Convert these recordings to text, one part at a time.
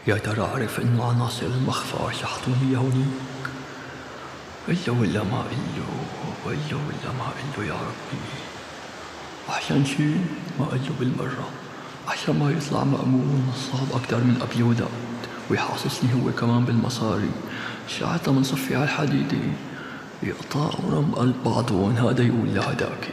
يا ترى أعرف إنه عناصر المخفى شحطوني هونيك؟ ولا ما إله يا ربي. أحسن شي ما قله بالمرة، عشان ما يطلع مأمون نصاب أكتر من أبي وداد ويحاصصني هو كمان بالمصاري. ساعتها منصفي على الحديدة يقطع ورم قلب بعضهم، هذا يقول لهداك.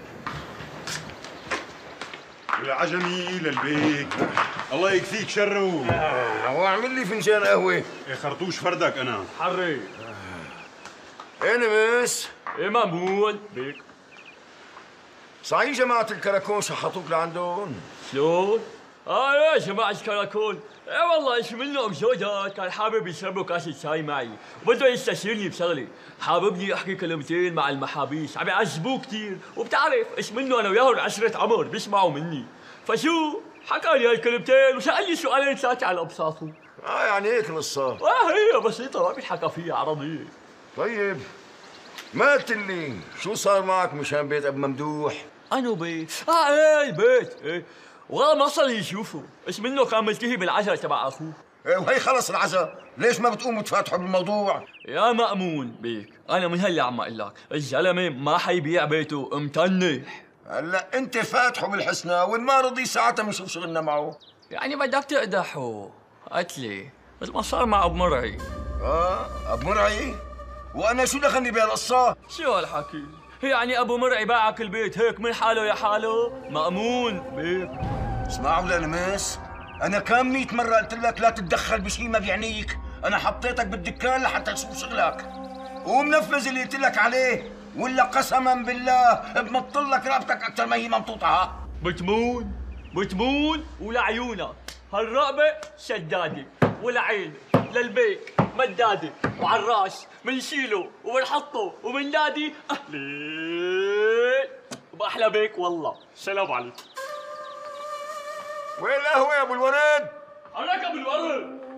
العجمي للبيك، الله يكفيك شره. واعمل لي فنجان قهوة. يا خرطوش فردك أنا. حري. ايه نمس؟ ايه مأمون بيك. صحيح جماعة الكراكون شحطوك لعندهم؟ شلون؟ يا جماعة الكراكون، ايه والله ايش منه بزوجات كان حابب يشربوا كاسة شاي معي وبده يستشيرني بشغلي، حاببني احكي كلمتين مع المحابيس، عم يعذبوه كثير، وبتعرف ايش منه انا وياهم عشرة عمر بيسمعوا مني، فشو؟ حكى لي هالكلمتين وسألني سؤالين ثلاثة على ابساطه. يعني هيك القصة. هي بسيطة ما بيتحكى فيها عربية. طيب ما قلت لي شو صار معك مشان بيت ابو ممدوح؟ انو بيت؟ ايه البيت، ايه والله ما صار يشوفه، ايش منه كان ملتهي بالعزا تبع اخوه. ايه وهي خلص العزا، ليش ما بتقوموا تفاتحوا بالموضوع؟ يا مأمون بيك، انا من هلا عم اقول لك، الزلمه ما حيبيع بيته متنح. هلا انت فاتحه بالحسنى وان ما رضي ساعتها بنشوف شغلنا معه. يعني بدك تقدحه قتلي مثل ما صار مع ابو مرعي. ابو مرعي؟ وانا شو دخلني بهالقصه؟ شو هالحكي؟ يعني ابو مرعي باعك البيت هيك من حاله يا حاله؟ مأمون بيك. اسمعوا لنمس، انا كم 100 مره قلت لك لا تتدخل بشيء ما بيعنيك، انا حطيتك بالدكان لحتى تشوف شغلك ومنفذ اللي قلت لك عليه، ولا قسما بالله بمطل لك رقبتك اكثر ما هي ممطوطه. بتمون ولعيونك هالرقبه شداده والعين للبيك مداده وعلى الراس منشيله وبنحطه وبننادي اهلين وباحلى بيك والله. سلام عليكم. وين القهوه يا ابو الورد؟ عليك ابو الورد.